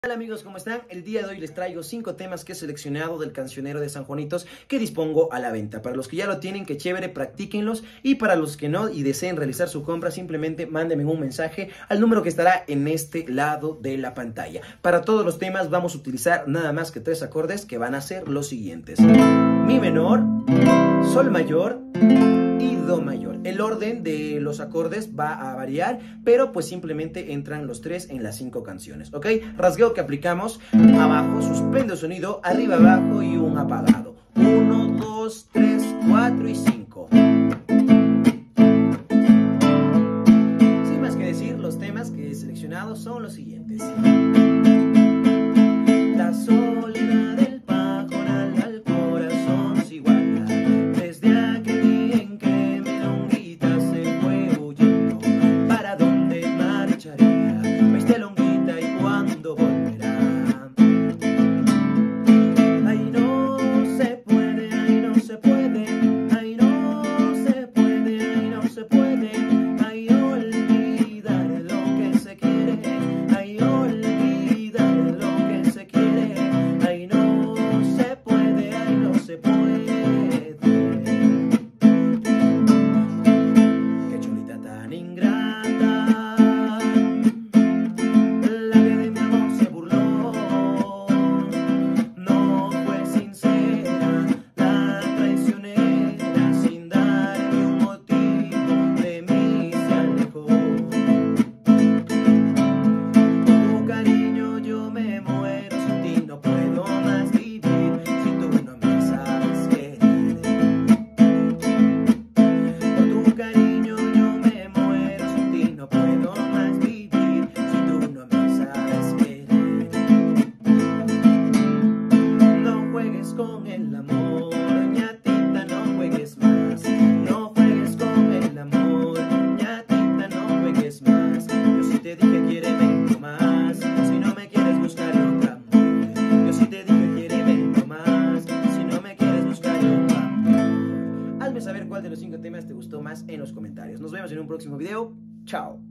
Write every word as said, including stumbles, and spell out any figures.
Hola amigos, ¿cómo están? El día de hoy les traigo cinco temas que he seleccionado del cancionero de San Juanitos que dispongo a la venta. Para los que ya lo tienen, que chévere, practíquenlos. Y para los que no y deseen realizar su compra, simplemente mándenme un mensaje al número que estará en este lado de la pantalla. Para todos los temas vamos a utilizar nada más que tres acordes que van a ser los siguientes: Mi menor, Sol mayor y Do mayor. El orden de los acordes va a variar, pero pues simplemente entran los tres en las cinco canciones, ¿ok? Rasgueo que aplicamos: abajo, suspende el sonido, arriba, abajo y un apagado. Uno, dos, tres, cuatro y cinco. Sin más que decir, los temas que he seleccionado son los siguientes: La soledad del pajonal al corazón se iguala, desde aquel día en que mi longuita se fue huyendo. ¿Para dónde marcharía esta longuita y cuándo volverá? Ay, no se puede, ay, no se puede, ay, no se puede, ay, no se puede, ay, olvidar lo que se quiere, ay, olvidar lo que se quiere, ay, no se puede, ay, no se puede. Qué chulita tan ingrata, la que de mi amor se burló, no fue sincera, la traicionera, sin darme un motivo, de mí se alejó. Con tu cariño yo me muero, sin ti no puedo más vivir, si tú no me sabes querer. Con tu cariño yo me muero, sin ti no puedo más vivir, si tú no me sabes querer. No juegues con el amor, ñatita, no juegues más. No juegues con el amor, ñatita, no juegues más. Yo sí te dije quiéreme más, si no me quieres buscar otra amor. Yo sí te dije quiéreme más, si no me quieres buscar otro amor. Hazme saber cuál de los cinco temas te gustó más en los comentarios. Nos vemos en un próximo video. Chao.